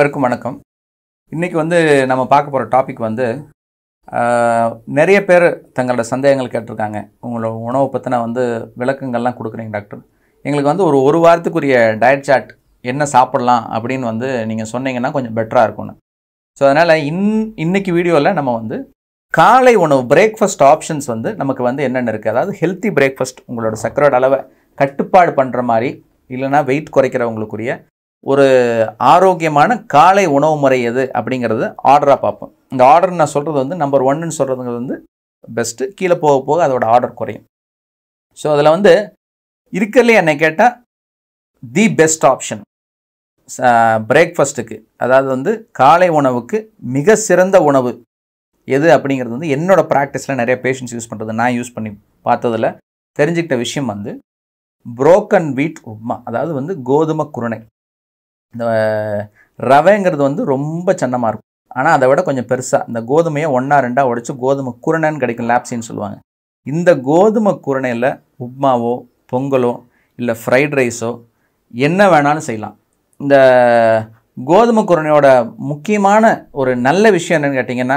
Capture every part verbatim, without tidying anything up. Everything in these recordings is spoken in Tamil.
அனைவருக்கும் வணக்கம். இன்னைக்கு வந்து நம்ம பார்க்க போகிற டாபிக் வந்து நிறைய பேர் தங்களோட சந்தேகங்கள் கேட்டிருக்காங்க. உங்களோட உணவை பற்றின வந்து விளக்கங்கள்லாம் கொடுக்குறீங்க டாக்டர். எங்களுக்கு வந்து ஒரு ஒரு வாரத்துக்குரிய டயட் சார்ட் என்ன சாப்பிட்லாம் அப்படின்னு வந்து நீங்கள் சொன்னீங்கன்னா கொஞ்சம் பெட்டராக இருக்கும்னு. ஸோ அதனால் இன் இன்னைக்கு வீடியோவில் நம்ம வந்து காலை உணவு பிரேக்ஃபாஸ்ட் ஆப்ஷன்ஸ் வந்து நமக்கு வந்து என்னென்ன இருக்குது, அதாவது ஹெல்த்தி பிரேக்ஃபாஸ்ட், உங்களோட சர்க்கரையோட அளவை கட்டுப்பாடு பண்ணுற மாதிரி இல்லைனா வெயிட் குறைக்கிறவங்களுக்குரிய ஒரு ஆரோக்கியமான காலை உணவு முறை எது அப்படிங்கிறது ஆர்டராக பார்ப்போம். இந்த ஆர்டர் நான் சொல்கிறது வந்து நம்பர் ஒன்னு சொல்கிறதுங்கிறது வந்து பெஸ்ட்டு, கீழே போக போக அதோட ஆர்டர் குறையும். ஸோ அதில் வந்து இருக்கிறதுலே என்னை கேட்டால் தி பெஸ்ட் ஆப்ஷன் பிரேக்ஃபாஸ்ட்டுக்கு, அதாவது வந்து காலை உணவுக்கு மிக சிறந்த உணவு எது அப்படிங்கிறது வந்து என்னோடய ப்ராக்டிஸில் நிறைய பேஷண்ட்ஸ் யூஸ் பண்ணுறது, நான் யூஸ் பண்ணி பார்த்ததில் தெரிஞ்சுக்கிட்ட விஷயம் வந்து புரோக்கன் வீட் உப்மா, அதாவது வந்து கோதுமை குருணை. இந்த ரவைங்கிறது வந்து ரொம்ப சன்னமாக இருக்கும், ஆனால் அதை விட கொஞ்சம் பெருசாக இந்த கோதுமையை ஒன்றா ரெண்டாக உடைச்சு கோதுமை குருணைன்னு கிடைக்கும், லாப்ஸின்னு சொல்லுவாங்க. இந்த கோதுமை குருணையில் உப்மாவோ பொங்கலோ இல்லை ஃப்ரைட் ரைஸோ என்ன வேணாலும் செய்யலாம். இந்த கோதுமை குருணையோட முக்கியமான ஒரு நல்ல விஷயம் என்னென்னு கேட்டிங்கன்னா,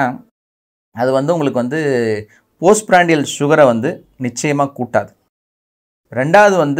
அது வந்து உங்களுக்கு வந்து போஸ்ட் பிராண்டியல் சுகரை வந்து நிச்சயமாக கூட்டாது. ரெண்டாவது வந்து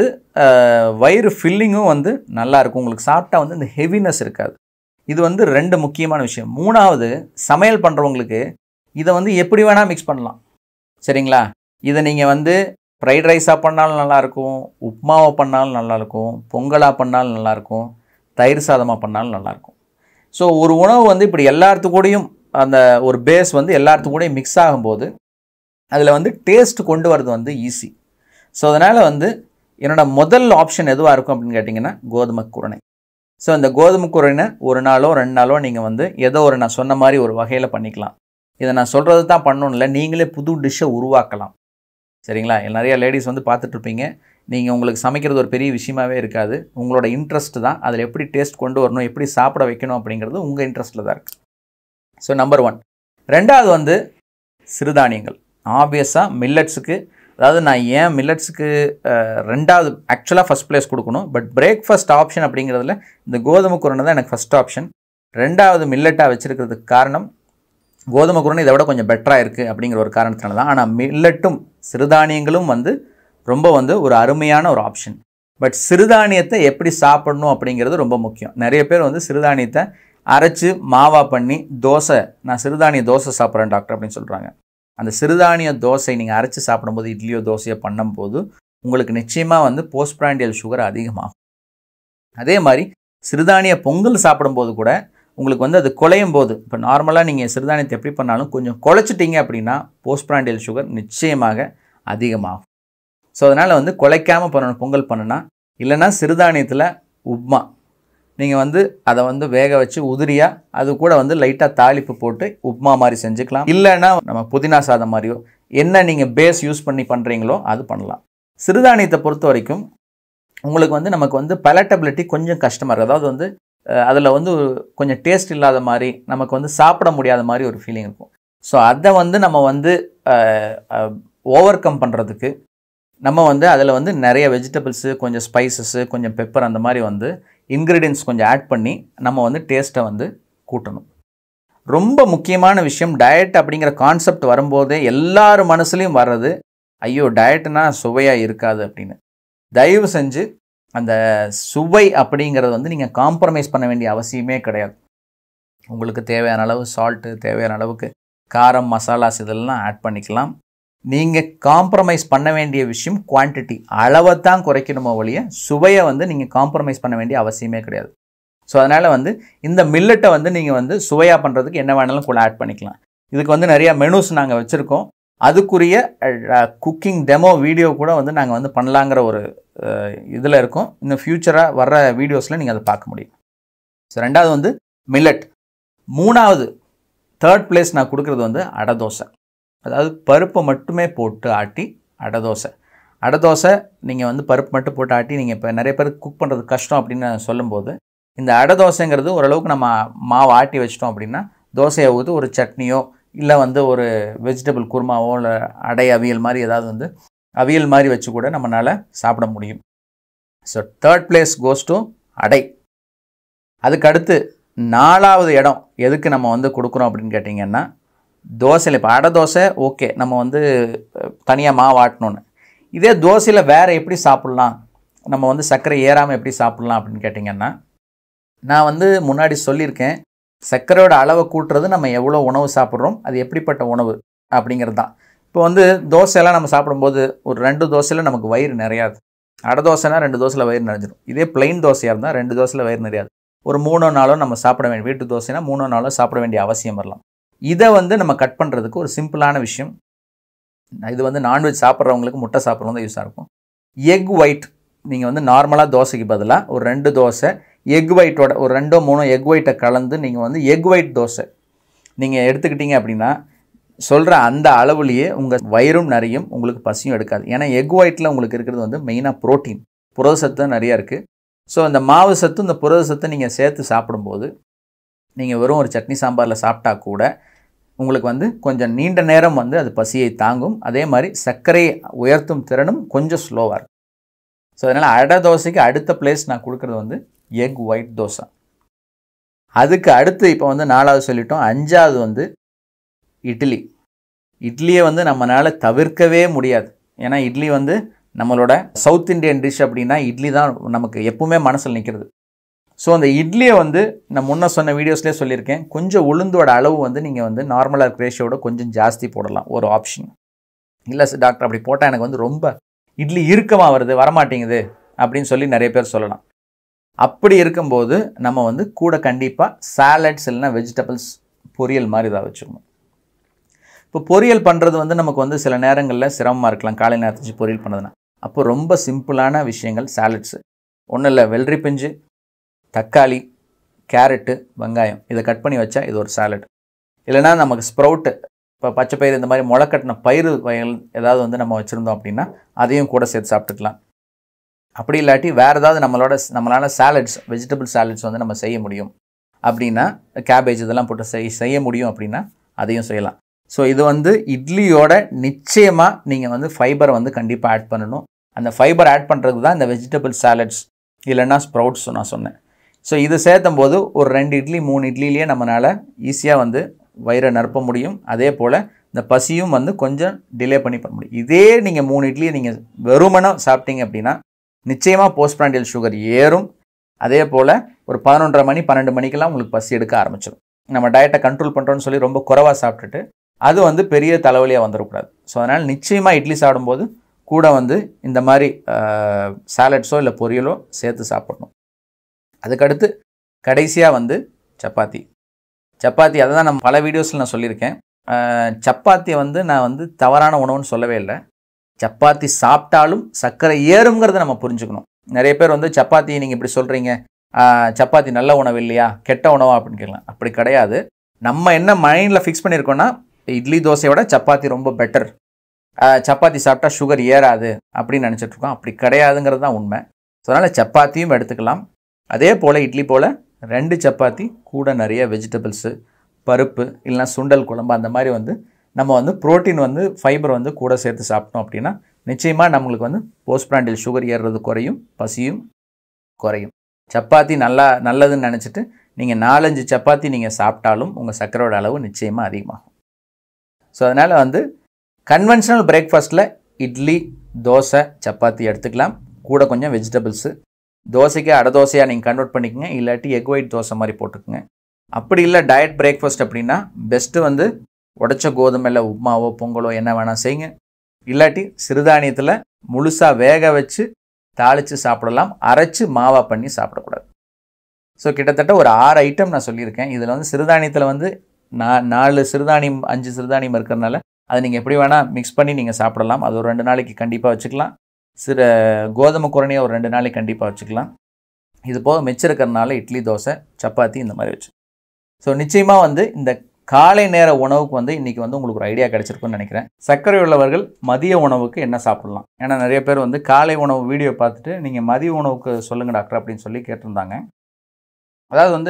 வயிறு ஃபில்லிங்கும் வந்து நல்லாயிருக்கும், உங்களுக்கு சாப்பிட்டா வந்து இந்த ஹெவினஸ் இருக்காது. இது வந்து ரெண்டு முக்கியமான விஷயம். மூணாவது, சமையல் பண்ணுறவங்களுக்கு இதை வந்து எப்படி வேணால் மிக்ஸ் பண்ணலாம், சரிங்களா? இதை நீங்கள் வந்து ஃப்ரைட் ரைஸாக பண்ணாலும் நல்லாயிருக்கும், உப்மாவை பண்ணாலும் நல்லாயிருக்கும், பொங்கலாக பண்ணாலும் நல்லாயிருக்கும், தயிர் சாதமாக பண்ணாலும் நல்லாயிருக்கும். ஸோ ஒரு உணவு வந்து இப்படி எல்லாத்துக்கூடையும் அந்த ஒரு பேஸ் வந்து எல்லாத்துக்கூடையும் மிக்ஸ் ஆகும்போது அதில் வந்து டேஸ்ட் கொண்டு வரது வந்து ஈஸி. ஸோ அதனால் வந்து என்னோடய முதல் ஆப்ஷன் எதுவாக இருக்கும் அப்படின்னு கேட்டிங்கன்னா கோதுமை குருணை. ஸோ இந்த கோதுமை குருணை ஒரு நாளோ ரெண்டு நாளோ நீங்கள் வந்து ஏதோ ஒரு நான் சொன்ன மாதிரி ஒரு வகையில் பண்ணிக்கலாம். இதை நான் சொல்கிறது தான் பண்ணணும் இல்லை, நீங்களே புது டிஷ்ஷை உருவாக்கலாம், சரிங்களா? நிறைய லேடிஸ் வந்து பார்த்துட்ருப்பீங்க, நீங்கள் உங்களுக்கு சமைக்கிறது ஒரு பெரிய விஷயமாகவே இருக்காது, உங்களோட இன்ட்ரெஸ்ட் தான் அதில் எப்படி டேஸ்ட் கொண்டு வரணும், எப்படி சாப்பிட வைக்கணும் அப்படிங்கிறது உங்கள் இன்ட்ரெஸ்ட்டில் தான் இருக்குது. So number one. ரெண்டாவது வந்து சிறுதானியங்கள். ஆப்வியஸாக மில்லட்ஸுக்கு, அதாவது நான் ஏன் மில்லட்ஸுக்கு ரெண்டாவது ஆக்சுவலாக ஃபஸ்ட் பிளேஸ் கொடுக்கணும், பட் பிரேக்ஃபாஸ்ட் ஆப்ஷன் அப்படிங்கிறதுல இந்த கோதுமை குருணை தான் எனக்கு ஃபஸ்ட் ஆப்ஷன். ரெண்டாவது மில்லட்டாக வச்சுருக்கிறதுக்கு காரணம் கோதுமை குருணை இதை விட கொஞ்சம் பெட்டராக இருக்குது அப்படிங்கிற ஒரு காரணத்தினால தான். ஆனால் மில்லட்டும் சிறுதானியங்களும் வந்து ரொம்ப வந்து ஒரு அருமையான ஒரு ஆப்ஷன். பட் சிறுதானியத்தை எப்படி சாப்பிடணும் அப்படிங்கிறது ரொம்ப முக்கியம். நிறைய பேர் வந்து சிறுதானியத்தை அரைச்சி மாவா பண்ணி தோசை, நான் சிறுதானிய தோசை சாப்பிட்றேன் டாக்டர் அப்படின்னு சொல்கிறாங்க. அந்த சிறுதானிய தோசை நீங்கள் அரைச்சி சாப்பிடும்போது இட்லியோ தோசையோ பண்ணும்போது உங்களுக்கு நிச்சயமாக வந்து போஸ்ட் பிராண்டியல் சுகர் அதிகமாகும். அதே மாதிரி சிறுதானிய பொங்கல் சாப்பிடும்போது கூட உங்களுக்கு வந்து அது குழையும் போது, இப்போ நார்மலாக நீங்கள் சிறுதானியத்தை எப்படி பண்ணாலும் கொஞ்சம் குழைச்சிட்டிங்க அப்படின்னா போஸ்ட் பிராண்டியல் சுகர் நிச்சயமாக அதிகமாகும். ஸோ அதனால் வந்து குழைக்காமல் பண்ணணும் பொங்கல் பண்ணுனா. இல்லைன்னா சிறுதானியத்தில் உப்மா நீங்கள் வந்து அதை வந்து வேக வச்சு உதிரியாக அது கூட வந்து லைட்டாக தாளிப்பு போட்டு உப்மா மாதிரி செஞ்சுக்கலாம். இல்லைன்னா நம்ம புதினா சாதம் மாதிரியோ என்ன நீங்கள் பேஸ் யூஸ் பண்ணி பண்ணுறீங்களோ அது பண்ணலாம். சிறுதானியத்தை பொறுத்த வரைக்கும் உங்களுக்கு வந்து நமக்கு வந்து பலட்டபிலிட்டி கொஞ்சம் கஷ்டமாக இருக்குது, அதாவது வந்து அதில் வந்து கொஞ்சம் டேஸ்ட் இல்லாத மாதிரி, நமக்கு வந்து சாப்பிட முடியாத மாதிரி ஒரு ஃபீலிங் இருக்கும். ஸோ அதை வந்து நம்ம வந்து ஓவர் கம் பண்ணுறதுக்கு நம்ம வந்து அதில் வந்து நிறைய வெஜிடபிள்ஸு, கொஞ்சம் ஸ்பைசஸ்ஸு, கொஞ்சம் பெப்பர், அந்த மாதிரி வந்து இன்க்ரீடியன்ட்ஸ் கொஞ்சம் ஆட் பண்ணி நம்ம வந்து டேஸ்ட்டை வந்து கூட்டணும். ரொம்ப முக்கியமான விஷயம், டயட் அப்படிங்கிற கான்செப்ட் வரும்போதே எல்லார் மனசுலையும் வர்றது, ஐயோ டயட்னா சுவையாக இருக்காது அப்படின்னு. தயவு செஞ்சு அந்த சுவை அப்படிங்கிறது வந்து நீங்கள் காம்ப்ரமைஸ் பண்ண வேண்டிய அவசியமே கிடையாது. உங்களுக்கு தேவையான அளவு சால்ட்டு, தேவையான அளவுக்கு காரம், மசாலாஸ் இதெல்லாம் ஆட் பண்ணிக்கலாம். நீங்கள் காம்ப்ரமைஸ் பண்ண வேண்டிய விஷயம் குவான்டிட்டி, அளவை தான் குறைக்கணுமோ ஒழிய சுவையை வந்து நீங்கள் காம்ப்ரமைஸ் பண்ண வேண்டிய அவசியமே கிடையாது. ஸோ அதனால் வந்து இந்த மில்லட்டை வந்து நீங்கள் வந்து சுவையாக பண்ணுறதுக்கு என்ன வேணாலும் கூட ஆட் பண்ணிக்கலாம். இதுக்கு வந்து நிறையா மெனூஸ் நாங்கள் வச்சுருக்கோம், அதுக்குரிய குக்கிங் டெமோ வீடியோ கூட வந்து நாங்கள் வந்து பண்ணலாங்கிற ஒரு இதில் இருக்கோம். இன்னும் ஃப்யூச்சராக வர்ற வீடியோஸில் நீங்கள் அதை பார்க்க முடியும். ஸோ ரெண்டாவது வந்து மில்லட். மூணாவது தேர்ட் பிளேஸ் நான் கொடுக்குறது வந்து அடை தோசை, அதாவது பருப்பை மட்டுமே போட்டு ஆட்டி அடை தோசை. அடை தோசை நீங்கள் வந்து பருப்பு மட்டும் போட்டு ஆட்டி நீங்கள் இப்போ நிறைய பேருக்கு குக் பண்ணுறது கஷ்டம் அப்படின்னு சொல்லும்போது இந்த அடை தோசைங்கிறது ஓரளவுக்கு நம்ம மாவு ஆட்டி வச்சிட்டோம் அப்படின்னா தோசையை ஊற்றி ஒரு சட்னியோ இல்லை வந்து ஒரு வெஜிடபிள் குருமாவோ இல்லை அடை அவியல் மாதிரி ஏதாவது வந்து அவியல் மாதிரி வச்சு கூட நம்மளால் சாப்பிட முடியும். So third place goes to adai. அதுக்கு அடுத்து நாலாவது இடம் எதுக்கு நம்ம வந்து கொடுக்குறோம் அப்படின்னு கேட்டிங்கன்னா, தோசையில் இப்போ அடை தோசை ஓகே, நம்ம வந்து தனியாக மாவு ஆட்டணுன்னு. இதே தோசையில் வேறு எப்படி சாப்பிட்லாம், நம்ம வந்து சர்க்கரை ஏறாமல் எப்படி சாப்பிட்லாம் அப்படின்னு கேட்டிங்கன்னா, நான் வந்து முன்னாடி சொல்லியிருக்கேன், சர்க்கரையோட அளவை கூட்டுறது நம்ம எவ்வளோ உணவு சாப்பிட்றோம், அது எப்படிப்பட்ட உணவு அப்படிங்கிறது தான். இப்போ வந்து தோசையெல்லாம் நம்ம சாப்பிடும்போது ஒரு ரெண்டு தோசையில் நமக்கு வயிறு நிறையாது. அடை தோசைனா ரெண்டு தோசையில் வயிறு நிறைஞ்சிடும். இதே பிளெயின் தோசையாக இருந்தால் ரெண்டு தோசையில் வயிறு நிறையாது. ஒரு மூணோ நாளோ நம்ம சாப்பிட வேண்டிய, வீட்டு தோசைனா மூணோ நாளோ சாப்பிட வேண்டிய அவசியம் வரலாம். இதை வந்து நம்ம கட் பண்ணுறதுக்கு ஒரு சிம்பிளான விஷயம். இது வந்து நான்வெஜ் சாப்பிட்றவங்களுக்கு, முட்டை சாப்பிட்றவங்க தான் யூஸாக இருக்கும். எக் ஒயிட், நீங்கள் வந்து நார்மலாக தோசைக்கு பதிலாக ஒரு ரெண்டு தோசை எக் ஒயிட்டோட ஒரு ரெண்டோ மூணோ எக் ஒயிட்டை கலந்து நீங்கள் வந்து எக் ஒயிட் தோசை நீங்கள் எடுத்துக்கிட்டீங்க அப்படின்னா, சொல்கிற அந்த அளவுலேயே உங்கள் வயிறும் நிறையும், உங்களுக்கு பசியும் எடுக்காது. ஏன்னா எக் ஒயிட்டில் உங்களுக்கு இருக்கிறது வந்து மெயினாக ப்ரோட்டீன், புரத சத்து நிறையா இருக்குது. ஸோ அந்த மாவு சத்து, இந்த புரத சத்தை நீங்கள் சேர்த்து சாப்பிடும்போது, நீங்கள் வெறும் ஒரு சட்னி சாம்பாரில் சாப்பிட்டா கூட உங்களுக்கு வந்து கொஞ்சம் நீண்ட நேரம் வந்து அது பசியை தாங்கும். அதே மாதிரி சர்க்கரை உயர்த்தும் திறனும் கொஞ்சம் ஸ்லோவாக இருக்கும். ஸோ அதனால் அடை தோசைக்கு அடுத்த பிளேஸ் நான் கொடுக்குறது வந்து எக் ஒயிட் தோசை. அதுக்கு அடுத்து இப்போ வந்து நாலாவது சொல்லிட்டோம். அஞ்சாவது வந்து இட்லி. இட்லியை வந்து நம்மளால் தவிர்க்கவே முடியாது. ஏன்னா இட்லி வந்து நம்மளோட சவுத் இண்டியன் டிஷ் அப்படின்னா இட்லி தான் நமக்கு எப்பவுமே மனசில் நிற்கிறது. ஸோ அந்த இட்லியை வந்து நான் முன்ன சொன்ன வீடியோஸ்லேயே சொல்லியிருக்கேன், கொஞ்சம் உளுந்தோட அளவு வந்து நீங்கள் வந்து நார்மலாக இருக்க ரேஷியோட கொஞ்சம் ஜாஸ்தி போடலாம், ஒரு ஆப்ஷன். இல்லை சார் டாக்டர் அப்படி போட்டால் எனக்கு வந்து ரொம்ப இட்லி இறுக்கமாக வருது, வரமாட்டேங்குது அப்படின்னு சொல்லி நிறைய பேர் சொல்லலாம். அப்படி இருக்கும்போது நம்ம வந்து கூட கண்டிப்பாக சாலட்ஸ் இல்லைனா வெஜிடபிள்ஸ் பொரியல் மாதிரி தான் வச்சுக்கணும். இப்போ பொரியல் பண்ணுறது வந்து நமக்கு வந்து சில நேரங்களில் சிரமமாக இருக்கலாம், காலை நேரத்துக்கு பொரியல் பண்ணதுன்னா. அப்போ ரொம்ப சிம்பிளான விஷயங்கள் சாலட்ஸு. ஒன்றும் இல்லை, வெள்ளரி பிஞ்சு, தக்காளி, கேரட்டு, வெங்காயம் இதை கட் பண்ணி வச்சா இது ஒரு சாலட். இல்லைனா நமக்கு ஸ்ப்ரவுட்டு, இப்போ பச்சை பயிறு இந்த மாதிரி முளைக்கட்டின பயிறு வகைகள் ஏதாவது வந்து நம்ம வச்சுருந்தோம் அப்படின்னா அதையும் கூட சேர்த்து சாப்பிட்டுக்கலாம். அப்படி இல்லாட்டி வேறு ஏதாவது நம்மளோட நம்மளால் சாலட்ஸ், வெஜிடபிள் சாலட்ஸ் வந்து நம்ம செய்ய முடியும் அப்படின்னா, கேபேஜ் இதெல்லாம் போட்டு செய் செய்ய முடியும் அப்படின்னா அதையும் செய்யலாம். ஸோ இது வந்து இட்லியோட நிச்சயமாக நீங்கள் வந்து ஃபைபரை வந்து கண்டிப்பாக ஆட் பண்ணணும். அந்த ஃபைபர் ஆட் பண்ணுறதுக்கு தான் இந்த வெஜிடபிள் சாலட்ஸ் இல்லைன்னா ஸ்ப்ரவுட்ஸ் நான் சொன்னேன். ஸோ இது சேர்த்தும் போது ஒரு ரெண்டு இட்லி மூணு இட்லிலேயே நம்மளால் ஈஸியாக வந்து வயிறை நிரப்ப முடியும். அதே போல் இந்த பசியும் வந்து கொஞ்சம் டிலே பண்ணி பண்ண முடியும். இதே நீங்கள் மூணு இட்லியை நீங்கள் வெறுமனே சாப்பிட்டீங்க அப்படின்னா நிச்சயமாக போஸ்ட் பிராண்டியல் சுகர் ஏறும். அதே போல் ஒரு பதினொன்றரை மணி பன்னெண்டு மணிக்கெல்லாம் உங்களுக்கு பசி எடுக்க ஆரம்பிச்சிடும். நம்ம டயட்டை கண்ட்ரோல் பண்ணுறோன்னு சொல்லி ரொம்ப குறைவாக சாப்பிட்டுட்டு அது வந்து பெரிய தலைவலியாக வந்துடக்கூடாது. ஸோ அதனால் நிச்சயமாக இட்லி சாப்பிடும்போது கூட வந்து இந்த மாதிரி சாலட்ஸோ இல்லை பொரியலோ சேர்த்து சாப்பிடணும். அதுக்கடுத்து கடைசியாக வந்து சப்பாத்தி. சப்பாத்தி அதை தான் நம்ம பல வீடியோஸில் நான் சொல்லியிருக்கேன். சப்பாத்தியை வந்து நான் வந்து தவறான உணவுன்னு சொல்லவே இல்லை. சப்பாத்தி சாப்பிட்டாலும் சர்க்கரை ஏறுங்கிறத நம்ம புரிஞ்சுக்கணும். நிறைய பேர் வந்து சப்பாத்தி நீங்கள் இப்படி சொல்கிறீங்க, சப்பாத்தி நல்ல உணவு இல்லையா, கெட்ட உணவா அப்படின்னு கேட்கலாம். அப்படி கிடையாது. நம்ம என்ன மைண்டில் ஃபிக்ஸ் பண்ணியிருக்கோன்னா இட்லி தோசையோட சப்பாத்தி ரொம்ப பெட்டர், சப்பாத்தி சாப்பிட்டா சுகர் ஏறாது அப்படின்னு நினச்சிட்ருக்கோம். அப்படி கிடையாதுங்கிறது தான் உண்மை. ஸோ அதனால் சப்பாத்தியும் எடுத்துக்கலாம். அதே போல் இட்லி போல் ரெண்டு சப்பாத்தி கூட நிறைய வெஜிடபிள்ஸு, பருப்பு இல்லைனா சுண்டல் குழம்பு அந்த மாதிரி வந்து நம்ம வந்து ப்ரோட்டீன் வந்து ஃபைபர் வந்து கூட சேர்த்து சாப்பிட்டோம் அப்படின்னா நிச்சயமாக நம்மளுக்கு வந்து போஸ்ட் பிராண்டியல் சுகர் ஏறுறது குறையும், பசியும் குறையும். சப்பாத்தி நல்லா நல்லதுன்னு நினச்சிட்டு நீங்கள் நாலஞ்சு சப்பாத்தி நீங்கள் சாப்பிட்டாலும் உங்கள் சர்க்கரையோட அளவு நிச்சயமாக அதிகமாகும். ஸோ அதனால் வந்து கன்வென்ஷனல் பிரேக்ஃபாஸ்ட்டில் இட்லி, தோசை, சப்பாத்தி எடுத்துக்கலாம். கூட கொஞ்சம் வெஜிடபிள்ஸு. தோசைக்கு அடை தோசையாக நீங்கள் கன்வெர்ட் பண்ணிக்கோங்க, இல்லாட்டி எக் ஒயிட் தோசை மாதிரி போட்டுக்குங்க. அப்படி இல்லை டயட் பிரேக்ஃபாஸ்ட் அப்படின்னா பெஸ்ட்டு வந்து உடச்ச கோதுமையில் உப்புமாவோ பொங்கலோ என்ன வேணால் செய்யுங்க. இல்லாட்டி சிறுதானியத்தில் முழுசாக வேக வச்சு தாளித்து சாப்பிடலாம், அரைச்சி மாவாக பண்ணி சாப்பிடக்கூடாது. ஸோ கிட்டத்தட்ட ஒரு ஆறு ஐட்டம் நான் சொல்லியிருக்கேன். இதில் வந்து சிறுதானியத்தில் வந்து நான் நாலு சிறுதானியம் அஞ்சு சிறுதானியம் இருக்கிறதுனால அதை நீங்கள் எப்படி வேணால் மிக்ஸ் பண்ணி நீங்கள் சாப்பிடலாம். அது ஒரு ரெண்டு நாளைக்கு கண்டிப்பாக வச்சுக்கலாம். சிறு கோதுமை குரணையை ஒரு ரெண்டு நாளைக்கு கண்டிப்பாக வச்சுக்கலாம். இது போக மிச்சம் இருக்கிறதுனால இட்லி, தோசை, சப்பாத்தி இந்த மாதிரி வச்சு. ஸோ நிச்சயமாக வந்து இந்த காலை நேர உணவுக்கு வந்து இன்றைக்கி வந்து உங்களுக்கு ஒரு ஐடியா கிடச்சிருக்குன்னு நினைக்கிறேன். சர்க்கரை உள்ளவர்கள் மதிய உணவுக்கு என்ன சாப்பிட்லாம்? ஏன்னா நிறைய பேர் வந்து காலை உணவு வீடியோ பார்த்துட்டு நீங்கள் மதிய உணவுக்கு சொல்லுங்கள் டாக்டர் அப்படின்னு சொல்லி கேட்டிருந்தாங்க. அதாவது வந்து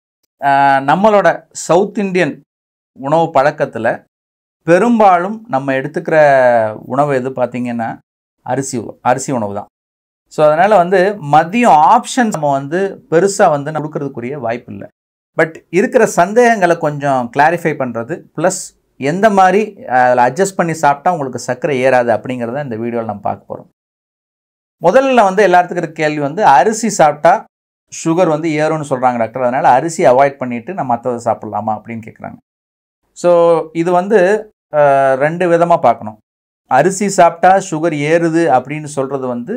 நம்மளோட சவுத் இண்டியன் உணவு பழக்கத்தில் பெரும்பாலும் நம்ம எடுத்துக்கிற உணவு எது பார்த்திங்கன்னா அரிசி அரிசி உணவு தான். ஸோ அதனால் வந்து மதியம் ஆப்ஷன்ஸ் நம்ம வந்து பெருசாக வந்து கொடுக்கறதுக்குரிய வாய்ப்பு இல்லை. பட் இருக்கிற சந்தேகங்களை கொஞ்சம் கிளாரிஃபை பண்ணுறது ப்ளஸ் எந்த மாதிரி அதில் அட்ஜஸ்ட் பண்ணி சாப்பிட்டா உங்களுக்கு சர்க்கரை ஏறாது அப்படிங்கிறத இந்த வீடியோவில் நம்ம பார்க்க போகிறோம். முதல்ல வந்து எல்லாத்துக்கும் இருக்க கேள்வி வந்து அரிசி சாப்பிட்டா சுகர் வந்து ஏறும்னு சொல்கிறாங்க டாக்டர், அதனால் அரிசி அவாய்ட் பண்ணிவிட்டு நம்ம மற்றதை சாப்பிட்லாமா அப்படின்னு கேட்குறாங்க. ஸோ இது வந்து ரெண்டு விதமாக பார்க்கணும். அரிசி சாப்பிட்டா சுகர் ஏறுது அப்படின்னு சொல்கிறது வந்து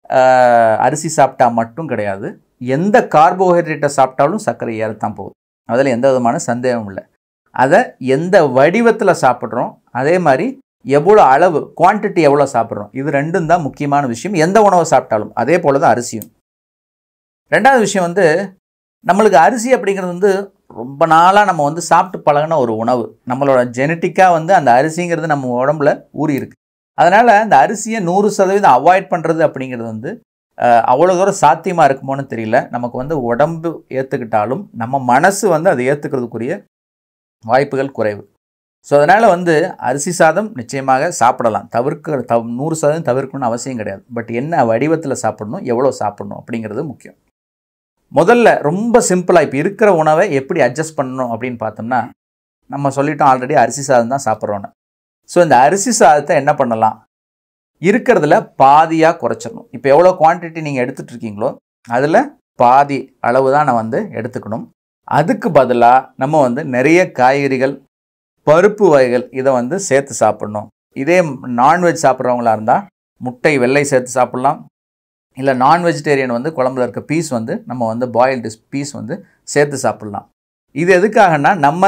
அரிசி சாப்பிட்டா மட்டும் கிடையாது, எந்த கார்போஹைட்ரேட்டை சாப்பிட்டாலும் சர்க்கரை ஏறத்தான் போகுது, அதில் எந்த விதமான சந்தேகமும் இல்லை. அதை எந்த வடிவத்தில் சாப்பிட்றோம், அதே மாதிரி எவ்வளோ அளவு குவான்டிட்டி எவ்வளோ சாப்பிட்றோம், இது ரெண்டும் தான் முக்கியமான விஷயம். எந்த உணவை சாப்பிட்டாலும் அதே போல் தான் அரிசியும். ரெண்டாவது விஷயம் வந்து நம்மளுக்கு அரிசி அப்படிங்கிறது வந்து ரொம்ப நாளாக நம்ம வந்து சாப்பிட்டு பழகின ஒரு உணவு. நம்மளோட ஜெனட்டிக்காக வந்து அந்த அரிசிங்கிறது நம்ம உடம்புல ஊறி இருக்கு. அதனால் அந்த அரிசியை நூறு சதவீதம் அவாய்ட் பண்ணுறது அப்படிங்கிறது வந்து அவ்வளோ தூரம் சாத்தியமாக இருக்குமோன்னு தெரியல. நமக்கு வந்து உடம்பு ஏற்றுக்கிட்டாலும் நம்ம மனசு வந்து அதை ஏற்றுக்கிறதுக்குரிய வாய்ப்புகள் குறைவு. ஸோ அதனால் வந்து அரிசி சாதம் நிச்சயமாக சாப்பிடலாம், தவிர்க்க தவ் நூறு சதவீதம் தவிர்க்கணும்னு அவசியம் கிடையாது. பட் என்ன வடிவத்தில் சாப்பிடணும், எவ்வளோ சாப்பிடணும் அப்படிங்கிறது முக்கியம். முதல்ல ரொம்ப சிம்பிளாக இப்போ இருக்கிற உணவை எப்படி அட்ஜஸ்ட் பண்ணணும் அப்படின்னு பார்த்தோம்னா, நம்ம சொல்லிட்டோம் ஆல்ரெடி அரிசி சாதம் தான் சாப்பிட்றோன்னு. ஸோ இந்த அரிசி சாதத்தை என்ன பண்ணலாம், இருக்கிறதுல பாதியாக குறைச்சிடணும். இப்போ எவ்வளோ குவான்டிட்டி நீங்கள் எடுத்துகிட்டு இருக்கீங்களோ அதில் பாதி அளவு தான் நான் வந்து எடுத்துக்கணும். அதுக்கு பதிலாக நம்ம வந்து நிறைய காய்கறிகள், பருப்பு வகைகள் இதை வந்து சேர்த்து சாப்பிட்ணும். இதே நான்வெஜ் சாப்பிட்றவங்களா இருந்தால் முட்டை வெள்ளை சேர்த்து சாப்பிட்லாம். இல்லை நான் வெஜிடேரியன் வந்து குழம்புல இருக்க பீஸ் வந்து நம்ம வந்து பாயில்டு பீஸ் வந்து சேர்த்து சாப்பிட்லாம். இது எதுக்காகனா நம்ம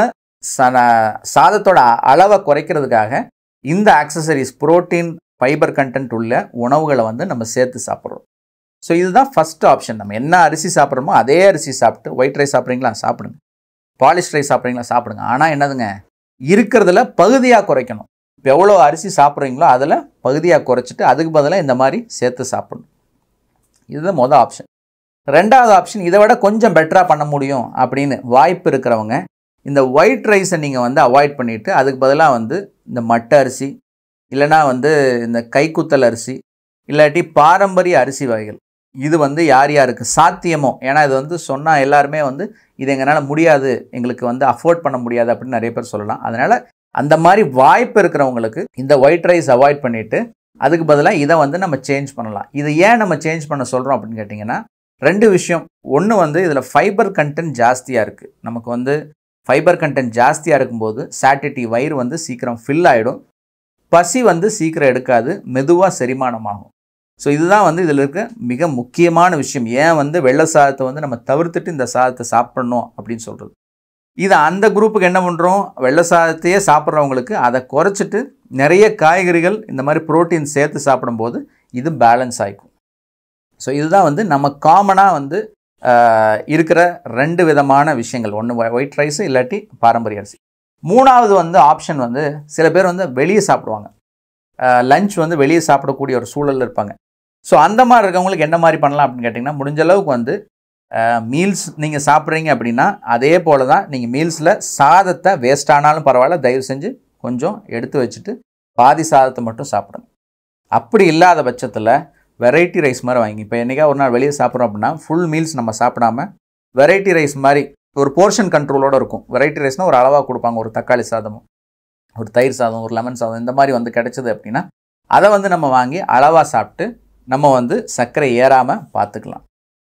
சாதத்தோட அளவை குறைக்கிறதுக்காக இந்த ஆக்சசரிஸ் புரோட்டீன் ஃபைபர் கண்டென்ட் உள்ள உணவுகளை வந்து நம்ம சேர்த்து சாப்பிட்றோம். ஸோ இதுதான் ஃபஸ்ட் ஆப்ஷன். நம்ம என்ன அரிசி சாப்பிட்றோமோ அதே அரிசி சாப்பிட்டு, ஒயிட் ரைஸ் சாப்பிட்றீங்களா சாப்பிடுங்க, பாலிஷ் ரைஸ் சாப்பிட்றீங்களா சாப்பிடுங்க. ஆனால் என்னதுங்க, இருக்கிறதுல பகுதியாக குறைக்கணும். இப்போ எவ்வளோ அரிசி சாப்பிட்றீங்களோ அதில் பகுதியாக குறைச்சிட்டு அதுக்கு பதிலாக இந்த மாதிரி சேர்த்து சாப்பிடணும். இதுதான் மொதல் ஆப்ஷன். ரெண்டாவது ஆப்ஷன் இதை விட கொஞ்சம் பெட்டராக பண்ண முடியும் அப்படின்னு வாய்ப்பு இருக்கிறவங்க இந்த ஒயிட் ரைஸை நீங்கள் வந்து அவாய்ட் பண்ணிவிட்டு அதுக்கு பதிலாக வந்து இந்த மட்டை அரிசி, இல்லைனா வந்து இந்த கைக்குத்தல் அரிசி, இல்லாட்டி பாரம்பரிய அரிசி வகைகள், இது வந்து யார் யாருக்கு சாத்தியமோ, ஏன்னா இது வந்து சொன்னால் எல்லாருமே வந்து இது எங்களால் முடியாது, எங்களுக்கு வந்து அஃபோர்ட் பண்ண முடியாது அப்படின்னு நிறைய பேர் சொல்லலாம். அதனால் அந்த மாதிரி வாய்ப்பு இருக்கிறவங்களுக்கு இந்த ஒயிட் ரைஸ் அவாய்ட் பண்ணிவிட்டு அதுக்கு பதிலாக இதை வந்து நம்ம சேஞ்ச் பண்ணலாம். இது ஏன் நம்ம சேஞ்ச் பண்ண சொல்கிறோம் அப்படின்னு கேட்டிங்கன்னா, ரெண்டு விஷயம். ஒன்று வந்து இதில் ஃபைபர் கண்டென்ட் ஜாஸ்தியாக இருக்குது. நமக்கு வந்து ஃபைபர் கண்டென்ட் ஜாஸ்தியாக இருக்கும்போது சாட்டிட்டி வயிறு வந்து சீக்கிரம் ஃபில் ஆகிடும், பசி வந்து சீக்கிரம் எடுக்காது, மெதுவாக செரிமானமாகும். ஸோ இதுதான் வந்து இதில் இருக்க மிக முக்கியமான விஷயம். ஏன் வந்து வெள்ளை சாதத்தை வந்து நம்ம தவிர்த்துட்டு இந்த சாதத்தை சாப்பிட்ணும் அப்படின்னு சொல்கிறது. இது அந்த குரூப்புக்கு என்ன பண்ணுறோம், வெள்ளை சாதத்தையே சாப்பிட்றவங்களுக்கு அதை குறைச்சிட்டு நிறைய காய்கறிகள் இந்த மாதிரி புரோட்டீன் சேர்த்து சாப்பிடும்போது இது பேலன்ஸ் ஆகிக்கும். ஸோ இதுதான் வந்து நம்ம காமனாக வந்து இருக்கிற ரெண்டு விதமான விஷயங்கள். ஒன்று ஒயிட் ரைஸு, இல்லாட்டி பாரம்பரிய அரிசி. மூணாவது வந்து ஆப்ஷன் வந்து சில பேர் வந்து வெளியே சாப்பிடுவாங்க, லஞ்ச் வந்து வெளியே சாப்பிடக்கூடிய ஒரு சூழலில் இருப்பாங்க. ஸோ அந்த மாதிரி இருக்கவங்களுக்கு என்ன மாதிரி பண்ணலாம் அப்படின்னு கேட்டிங்கன்னா, முடிஞ்ச அளவுக்கு வந்து மீல்ஸ் நீங்கள் சாப்பிட்றீங்க அப்படின்னா அதே போல் தான் நீங்கள் மீல்ஸில் சாதத்தை வேஸ்ட் ஆனாலும் பரவாயில்ல, தயவு செஞ்சு கொஞ்சம் எடுத்து வச்சுட்டு பாதி சாதத்தை மட்டும் சாப்பிடுங்க. அப்படி இல்லாத பட்சத்தில் வெரைட்டி ரைஸ் மாதிரி வாங்கி, இப்போ என்றைக்கா ஒரு நாள் வெளியே சாப்பிட்றோம் அப்படின்னா ஃபுல் மீல்ஸ் நம்ம சாப்பிடாமல் வெரைட்டி ரைஸ் மாதிரி ஒரு போர்ஷன் கண்ட்ரோலோடு இருக்கும். வெரைட்டி ரைஸ்னால் ஒரு அளவாக கொடுப்பாங்க, ஒரு தக்காளி சாதமும் ஒரு தயிர் சாதம், ஒரு லெமன் சாதம், இந்த மாதிரி வந்து கிடைச்சது அப்படின்னா அதை வந்து நம்ம வாங்கி அளவாக சாப்பிட்டு நம்ம வந்து சர்க்கரை ஏறாமல் பார்த்துக்கலாம்.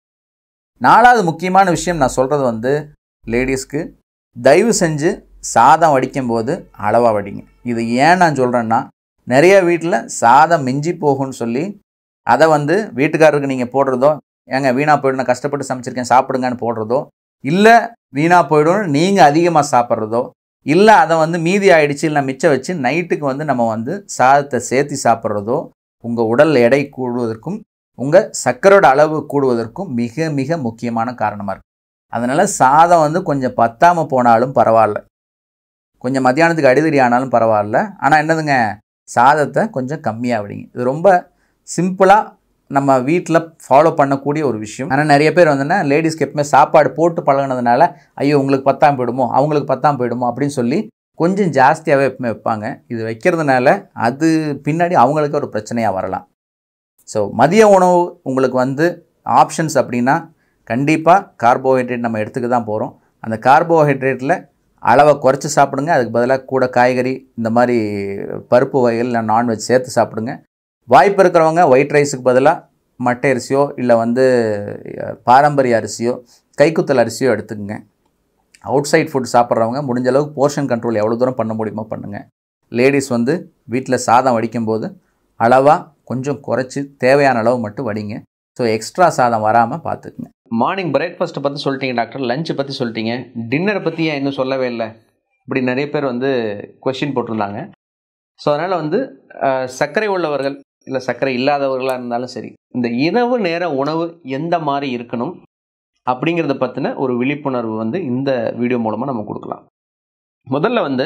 நாலாவது முக்கியமான விஷயம் நான் சொல்கிறது வந்து லேடிஸ்க்கு, தயவு செஞ்சு சாதம் வடிக்கும்போது அளவாக வடிங்க. இது ஏன் நான் சொல்கிறேன்னா, நிறைய வீட்டில் சாதம் மிஞ்சி போகும்னு சொல்லி அதை வந்து வீட்டுக்காரருக்கு நீங்கள் போடுறதோ, ஏங்க வீணாக போய்டும், நான் கஷ்டப்பட்டு சமைச்சிருக்கேன் சாப்பிடுங்கன்னு போடுறதோ, இல்லை வீணாக போய்டும் நீங்கள் அதிகமாக சாப்பிட்றதோ, இல்லை அதை வந்து மீதி ஆகிடுச்சு இல்லை மிச்சம் வச்சு நைட்டுக்கு வந்து நம்ம வந்து சாதத்தை சேர்த்து சாப்பிட்றதோ உங்கள் உடல் எடை கூடுவதற்கும் உங்கள் சர்க்கரையோட அளவு கூடுவதற்கும் மிக மிக முக்கியமான காரணமாக இருக்குது. அதனால் சாதம் வந்து கொஞ்சம் பத்தாமல் போனாலும் பரவாயில்ல, கொஞ்சம் மத்தியானத்துக்கு அடிதடி ஆனாலும் பரவாயில்ல, ஆனால் என்னதுங்க, சாதத்தை கொஞ்சம் கம்மியாக விடுங்க. இது ரொம்ப சிம்பிளாக நம்ம வீட்டில் ஃபாலோ பண்ணக்கூடிய ஒரு விஷயம். ஆனால் நிறைய பேர் வந்துன்னா லேடிஸ்க்கு எப்பவுமே சாப்பாடு போட்டு பழகினதுனால ஐயோ உங்களுக்கு பத்தாம் போயிடுமோ, அவங்களுக்கு பத்தாம் போயிடுமோ அப்படின்னு சொல்லி கொஞ்சம் ஜாஸ்தியாகவே எப்பவுமே வைப்பாங்க. இது வைக்கிறதுனால அது பின்னாடி அவங்களுக்கு ஒரு பிரச்சனையாக வரலாம். ஸோ மதிய உணவு உங்களுக்கு வந்து ஆப்ஷன்ஸ் அப்படின்னா கண்டிப்பாக கார்போஹைட்ரேட் நம்ம எடுத்துக்க தான் போகிறோம். அந்த கார்போஹைட்ரேட்டில் அளவை குறைச்சி சாப்பிடுங்க. அதுக்கு பதிலாக கூட காய்கறி இந்த மாதிரி பருப்பு வகைகள் இல்லை நான்வெஜ் சேர்த்து சாப்பிடுங்க. வாய்ப்பு இருக்கிறவங்க ஒயிட் ரைஸுக்கு பதிலாக மட்டை அரிசியோ இல்லை வந்து பாரம்பரிய அரிசியோ கைக்குத்தல் அரிசியோ எடுத்துக்கங்க. அவுட் சைட் ஃபுட் சாப்பிட்றவங்க முடிஞ்ச அளவுக்கு போர்ஷன் கண்ட்ரோல் எவ்வளோ தூரம் பண்ண முடியுமோ பண்ணுங்கள். லேடிஸ் வந்து வீட்டில் சாதம் வடிக்கும்போது அளவாக கொஞ்சம் குறைச்சி தேவையான அளவு மட்டும் வடிங்க. ஸோ எக்ஸ்ட்ரா சாதம் வராமல் பார்த்துக்குங்க. மார்னிங் பிரேக்ஃபாஸ்ட்டை பற்றி சொல்லிட்டீங்க டாக்டர், லஞ்சை பற்றி சொல்லிட்டீங்க, டின்னரை பற்றி ஏன் இன்னும் சொல்லவே இல்லை இப்படி நிறைய பேர் வந்து கொஷின் போட்டிருந்தாங்க. ஸோ அதனால் வந்து சர்க்கரை உள்ளவர்கள் இல்லை சர்க்கரை இல்லாதவர்களாக இருந்தாலும் சரி, இந்த இரவு நேர உணவு எந்த மாதிரி இருக்கணும் அப்படிங்கிறத பற்றின ஒரு விழிப்புணர்வு வந்து இந்த வீடியோ மூலமாக நம்ம கொடுக்கலாம். முதல்ல வந்து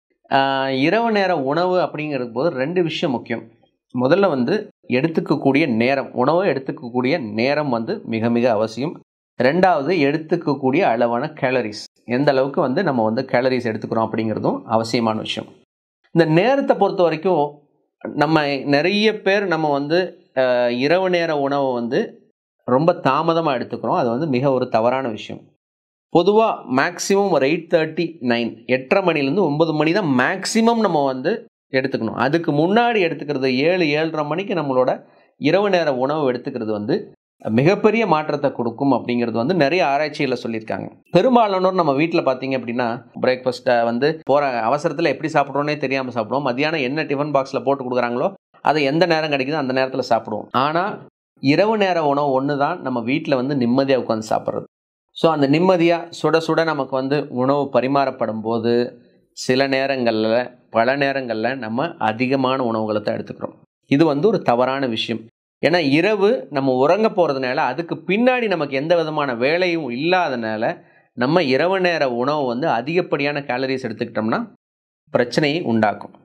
இரவு நேர உணவு அப்படிங்கிறது போது ரெண்டு விஷயம் முக்கியம். முதல்ல வந்து எடுத்துக்கக்கூடிய நேரம், உணவை எடுத்துக்கக்கூடிய நேரம் வந்து மிக மிக அவசியம். ரெண்டாவது எடுத்துக்கக்கூடிய அளவான கேலரிஸ், எந்த அளவுக்கு வந்து நம்ம வந்து கேலரிஸ் எடுத்துக்கிறோம் அப்படிங்கிறதும் அவசியமான விஷயம். இந்த நேரத்தை பொறுத்த வரைக்கும் நம்ம நிறைய பேர் நம்ம வந்து இரவு நேர உணவை வந்து ரொம்ப தாமதமாக எடுத்துக்கிறோம். அது வந்து மிக ஒரு தவறான விஷயம். பொதுவாக மேக்ஸிமம் ஒரு எயிட் தேர்ட்டி நைன் எட்டரை மணிலேருந்து ஒன்பது மணி தான் மேக்ஸிமம் நம்ம வந்து எடுத்துக்கணும். அதுக்கு முன்னாடி எடுத்துக்கிறது ஏழு ஏழரை மணிக்கு நம்மளோட இரவு நேர உணவு எடுத்துக்கிறது வந்து மிகப்பெரிய மாற்றத்தை கொடுக்கும் அப்படிங்கிறது வந்து நிறைய ஆராய்ச்சிகளை சொல்லியிருக்காங்க. பெரும்பாலானோர் நம்ம வீட்டில் பார்த்தீங்க அப்படின்னா பிரேக்ஃபாஸ்ட்டை வந்து போகிற அவசரத்தில் எப்படி சாப்பிட்றோன்னே தெரியாமல் சாப்பிடுவோம். மத்தியானம் என்ன டிஃபன் பாக்ஸில் போட்டு கொடுக்குறாங்களோ அதை எந்த நேரம் கிடைக்குதோ அந்த நேரத்தில் சாப்பிடுவோம். ஆனால் இரவு நேர உணவு ஒன்று தான் நம்ம வீட்டில் வந்து நிம்மதியாக உட்காந்து சாப்பிட்றது. ஸோ அந்த நிம்மதியாக சுட சுட நமக்கு வந்து உணவு பரிமாறப்படும் போது சில நேரங்களில் பல நேரங்களில் நம்ம அதிகமான உணவுகளை தான் எடுத்துக்கிறோம். இது வந்து ஒரு தவறான விஷயம். ஏன்னா இரவு நம்ம உறங்க போகிறதுனால அதுக்கு பின்னாடி நமக்கு எந்த விதமான வேலையும் இல்லாதனால நம்ம இரவு நேர உணவு வந்து அதிகப்படியான கேலரிஸ் எடுத்துக்கிட்டோம்னா பிரச்சனையை உண்டாக்கும்.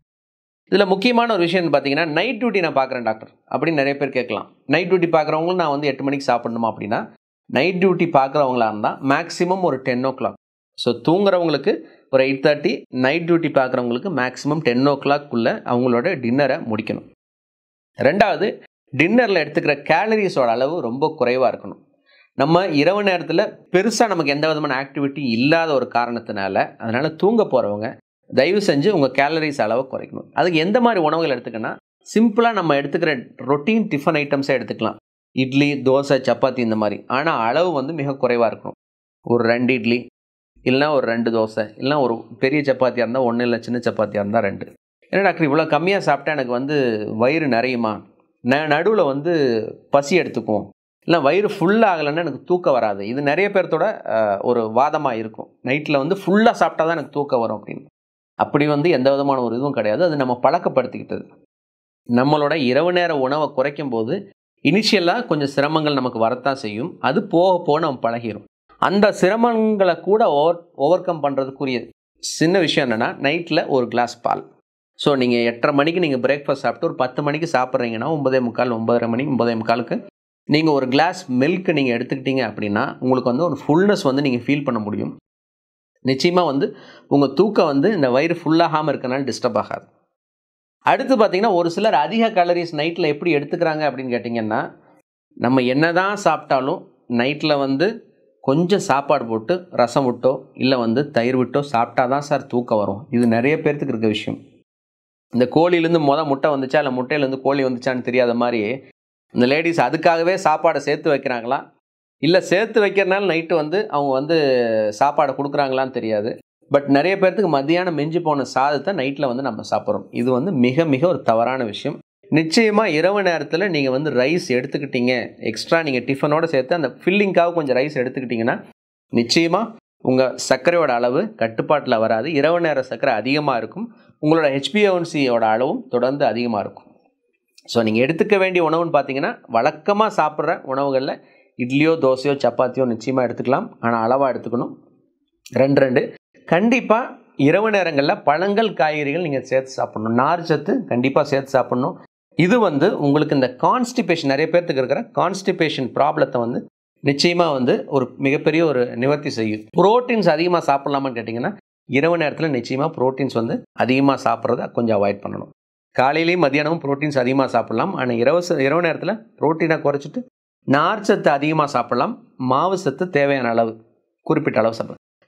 இதில் முக்கியமான ஒரு விஷயம் பார்த்தீங்கன்னா, நைட் டியூட்டி நான் பார்க்குறேன் டாக்டர் அப்படின்னு நிறைய பேர் கேட்கலாம். நைட் டியூட்டி பார்க்குறவங்களும் நான் வந்து எட்டு மணிக்கு சாப்பிடணுமா அப்படின்னா, நைட் டியூட்டி பார்க்குறவங்களா இருந்தால் மேக்ஸிமம் ஒரு டென் ஓ கிளாக். ஸோ தூங்குறவங்களுக்கு ஒரு எயிட் தேர்ட்டி, நைட் டியூட்டி பார்க்குறவங்களுக்கு மேக்ஸிமம் டென் ஓ கிளாக்குள்ளே அவங்களோட டின்னரை முடிக்கணும். ரெண்டாவது, டின்னரில் எடுத்துக்கிற கேலரிஸோட அளவு ரொம்ப குறைவாக இருக்கணும். நம்ம இரவு நேரத்தில் பெருசாக நமக்கு எந்த விதமான ஆக்டிவிட்டி இல்லாத ஒரு காரணத்தினால, அதனால் தூங்க போகிறவங்க தயவு செஞ்சு உங்கள் கேலரிஸ் அளவை குறைக்கணும். அதுக்கு எந்த மாதிரி உணவுகள் எடுத்துக்கன்னா, சிம்பிளாக நம்ம எடுத்துக்கிற ரொட்டீன் டிஃபன் ஐட்டம்ஸை எடுத்துக்கலாம். இட்லி, தோசை, சப்பாத்தி இந்த மாதிரி. ஆனால் அளவு வந்து மிக குறைவாக இருக்கணும். ஒரு ரெண்டு இட்லி இல்லைனா ஒரு ரெண்டு தோசை, இல்லைனா ஒரு பெரிய சப்பாத்தியாக இருந்தால் ஒன்று, இல்லை சின்ன சப்பாத்தியாக இருந்தால் ரெண்டு. ஏன்னா டாக்டர் இவ்வளோ கம்மியாக சாப்பிட்டா எனக்கு வந்து வயிறு நிறையுமா, ந நடுவில் வந்து பசி எடுத்துக்கும், இல்லை வயிறு ஃபுல்லாகலைன்னா எனக்கு தூக்கம் வராது. இது நிறைய பேர்த்தோட ஒரு வாதமாக இருக்கும். நைட்டில் வந்து ஃபுல்லாக சாப்பிட்டா தான் எனக்கு தூக்கம் வரும் அப்படின்னு. அப்படி வந்து எந்த விதமான ஒரு இதுவும் கிடையாது. அது நம்ம பழக்கப்படுத்திக்கிட்டது. நம்மளோட இரவு நேர உணவை குறைக்கும் போது இனிஷியலாக கொஞ்சம் சிரமங்கள் நமக்கு வரத்தான் செய்யும். அது போக போக நம்ம பழகிடும். அந்த சிரமங்களை கூட ஓவர் ஓவர் கம் பண்ணுறதுக்குரிய சின்ன விஷயம் என்னென்னா, நைட்டில் ஒரு கிளாஸ் பால். ஸோ நீங்கள் எட்டரை மணிக்கு நீங்கள் பிரேக்ஃபாஸ்ட் சாப்பிட்டு ஒரு பத்து மணிக்கு சாப்பிட்றீங்கன்னா ஒன்பதே முக்கால் ஒன்பதரை மணி ஒன்பதே முக்காலுக்கு நீங்கள் ஒரு கிளாஸ் மில்க் நீங்கள் எடுத்துக்கிட்டீங்க அப்படின்னா உங்களுக்கு வந்து ஒரு ஃபுல்னஸ் வந்து நீங்கள் ஃபீல் பண்ண முடியும். நிச்சயமாக வந்து உங்கள் தூக்கம் வந்து இந்த வயிறு ஃபுல்லாகாமல் இருக்கனால டிஸ்டர்ப் ஆகாது. அடுத்து பார்த்திங்கன்னா, ஒரு சிலர் அதிக கேலரிஸ் நைட்டில் எப்படி எடுத்துக்கிறாங்க அப்படின்னு கேட்டிங்கன்னா, நம்ம என்ன தான் சாப்பிட்டாலும் நைட்டில் வந்து கொஞ்சம் சாப்பாடு போட்டு ரசம் விட்டோ இல்லை வந்து தயிர் விட்டோ சாப்பிட்டா தான் சார் தூக்கம் வரும். இது நிறைய பேர்த்துக்கு இருக்க விஷயம். இந்த கோழிலேருந்து மொதல் முட்டை வந்துச்சா இல்லை முட்டையிலேருந்து கோழி வந்துச்சான்னு தெரியாத மாதிரி இந்த லேடிஸ் அதுக்காகவே சாப்பாடை சேர்த்து வைக்கிறாங்களா, இல்லை சேர்த்து வைக்கிறனால நைட்டு வந்து அவங்க வந்து சாப்பாடை கொடுக்குறாங்களான்னு தெரியாது. பட் நிறைய பேர்த்துக்கு மத்தியானம் மிஞ்சி போன சாதத்தை நைட்டில் வந்து நம்ம சாப்பிட்றோம். இது வந்து மிக மிக ஒரு தவறான விஷயம். நிச்சயமாக இரவு நேரத்தில் நீங்கள் வந்து ரைஸ் எடுத்துக்கிட்டீங்க, எக்ஸ்ட்ரா நீங்கள் டிஃபனோடு சேர்த்து அந்த ஃபில்லிங்காக கொஞ்சம் ரைஸ் எடுத்துக்கிட்டிங்கன்னா நிச்சயமாக உங்கள் சர்க்கரையோட அளவு கட்டுப்பாட்டில் வராது. இரவு நேர சர்க்கரை அதிகமாக இருக்கும். உங்களோட ஹெச் பி ஏ ஒன் சியோட அளவும் தொடர்ந்து அதிகமாக இருக்கும். ஸோ நீங்கள் எடுத்துக்க வேண்டிய உணவுன்னு பார்த்தீங்கன்னா, வழக்கமாக சாப்பிட்ற உணவுகளில் இட்லியோ தோசையோ சப்பாத்தியோ நிச்சயமாக எடுத்துக்கலாம். ஆனால் அளவாக எடுத்துக்கணும். ரெண்டு ரெண்டு கண்டிப்பாக இரவு நேரங்களில் பழங்கள் காய்கறிகள் நீங்கள் சேர்த்து சாப்பிட்ணும். நார் சத்து கண்டிப்பாக சேர்த்து சாப்பிட்ணும். இது வந்து உங்களுக்கு இந்த கான்ஸ்டிபேஷன், நிறைய பேர்த்துக்கு இருக்கிற கான்ஸ்டிபேஷன் ப்ராப்ளத்தை வந்து நிச்சயமாக வந்து ஒரு மிகப்பெரிய ஒரு நிவர்த்தி செய்யும். புரோட்டீன்ஸ் அதிகமாக சாப்பிட்லாமான்னு கேட்டிங்கன்னா, இரவு நேரத்தில் நிச்சயமாக புரோட்டீன்ஸ் வந்து அதிகமாக சாப்பிட்றத கொஞ்சம் அவாய்ட் பண்ணணும். காலையிலையும் மதியானமும் புரோட்டீன்ஸ் அதிகமாக சாப்பிட்லாம். ஆனால் இரவு இரவு நேரத்தில் புரோட்டீனை குறைச்சிட்டு நார் சத்து அதிகமாக சாப்பிட்லாம். மாவு சத்து தேவையான அளவு குறிப்பிட்ட அளவு சாப்பிடலாம்.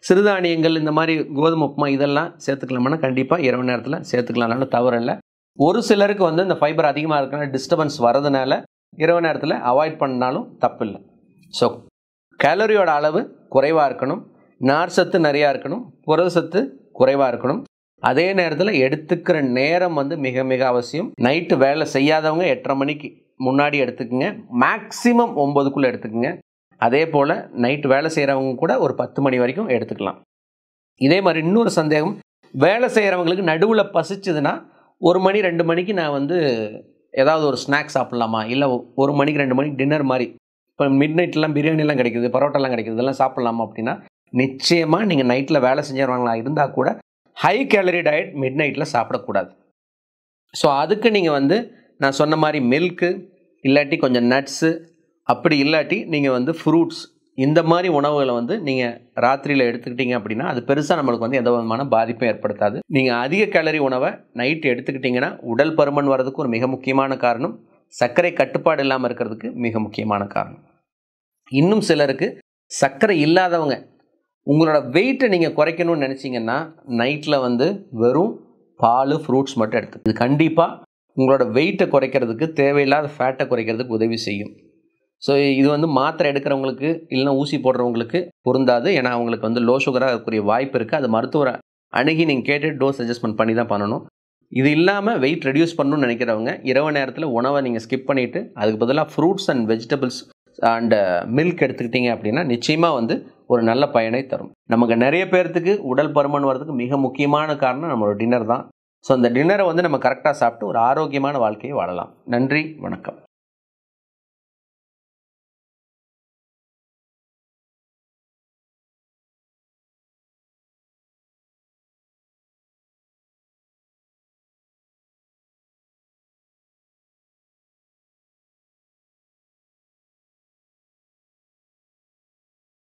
சிறுதானியங்கள் இந்த மாதிரி கோதுமை உப்புமா இதெல்லாம் சேர்த்துக்கலாம்னா கண்டிப்பாக இரவு நேரத்தில் சேர்த்துக்கலாம்னாலும் தவறு இல்லை. ஒரு சிலருக்கு வந்து இந்த ஃபைபர் அதிகமாக இருக்கிற டிஸ்டர்பன்ஸ் வரதுனால இரவு நேரத்தில் அவாய்ட் பண்ணாலும் தப்பு இல்லை. ஸோ கேலரியோட அளவு குறைவாக இருக்கணும், நார் சத்து நிறையா இருக்கணும், புரத சத்து குறைவாக இருக்கணும். அதே நேரத்தில் எடுத்துக்கிற நேரம் வந்து மிக மிக அவசியம். நைட்டு வேலை செய்யாதவங்க எட்டரை மணிக்கு முன்னாடி எடுத்துக்கோங்க, மேக்ஸிமம் ஒம்பதுக்குள்ளே எடுத்துக்கோங்க. அதே போல் நைட்டு வேலை செய்கிறவங்க கூட ஒரு பத்து மணி வரைக்கும் எடுத்துக்கலாம். இதே மாதிரி இன்னொரு சந்தேகம், வேலை செய்கிறவங்களுக்கு நடுவில் பசிச்சுதுன்னா ஒரு மணி ரெண்டு மணிக்கு நான் வந்து ஏதாவது ஒரு ஸ்நாக்ஸ் சாப்பிட்லாமா, இல்லை ஒரு மணிக்கு ரெண்டு மணிக்கு டின்னர் மாதிரி, இப்போ மிட் நைட்லாம் பிரியாணிலாம் கிடைக்குது, பரோட்டாலாம் கிடைக்குது, இதெல்லாம் சாப்பிட்லாமா அப்படின்னா நிச்சயமாக நீங்கள் நைட்டில் வேலை செஞ்சவங்களா இருந்தால் கூட ஹை கேலரி டயட் மிட் நைட்டில் சாப்பிடக்கூடாது. ஸோ அதுக்கு நீங்கள் வந்து நான் சொன்ன மாதிரி மில்க்கு இல்லாட்டி கொஞ்சம் நட்ஸு, அப்படி இல்லாட்டி நீங்கள் வந்து ஃப்ரூட்ஸ், இந்த மாதிரி உணவுகளை வந்து நீங்கள் ராத்திரியில் எடுத்துக்கிட்டீங்க அப்படின்னா அது பெருசாக நம்மளுக்கு வந்து எந்த விதமான பாதிப்பும் ஏற்படுத்தாது. நீங்கள் அதிக கேலரி உணவை நைட்டு எடுத்துக்கிட்டிங்கன்னா உடல் பருமன் வர்றதுக்கு ஒரு மிக முக்கியமான காரணம், சர்க்கரை கட்டுப்பாடு இல்லாமல் இருக்கிறதுக்கு மிக முக்கியமான காரணம். இன்னும் சிலருக்கு சர்க்கரை இல்லாதவங்க உங்களோட வெயிட்டை நீங்கள் குறைக்கணும்னு நினச்சிங்கன்னா நைட்டில் வந்து வெறும் பால் ஃப்ரூட்ஸ் மட்டும் எடுத்து, இது கண்டிப்பாக உங்களோட வெயிட்டை குறைக்கிறதுக்கு, தேவையில்லாத ஃபேட்டை குறைக்கிறதுக்கு உதவி செய்யும். ஸோ இது வந்து மாத்திரை எடுக்கிறவங்களுக்கு இல்லைனா ஊசி போடுறவங்களுக்கு பொருந்தாது. ஏன்னா அவங்களுக்கு வந்து லோ சுகராக இருக்கக்கூடிய வாய்ப்பு இருக்குது. அது மருத்துவரை அணுகி நீங்கள் கேட்டு டோஸ் அட்ஜஸ்ட்மெண்ட் பண்ணி தான் பண்ணணும். இது இல்லாமல் வெயிட் ரெடியூஸ் பண்ணணும்னு நினைக்கிறவங்க இரவு நேரத்தில் உணவை நீங்கள் ஸ்கிப் பண்ணிவிட்டு அதுக்கு பதிலாக fruits and vegetables and milk எடுத்துக்கிட்டீங்க அப்படின்னா நிச்சயமாக வந்து ஒரு நல்ல பயனை தரும். நமக்கு நிறைய பேர்த்துக்கு உடல் பருமன் வர்றதுக்கு மிக முக்கியமான காரணம் நம்மளோட டின்னர் தான். ஸோ அந்த டின்னரை வந்து நம்ம கரெக்டாக சாப்பிட்டு ஒரு ஆரோக்கியமான வாழ்க்கையை வாழலாம். நன்றி, வணக்கம்.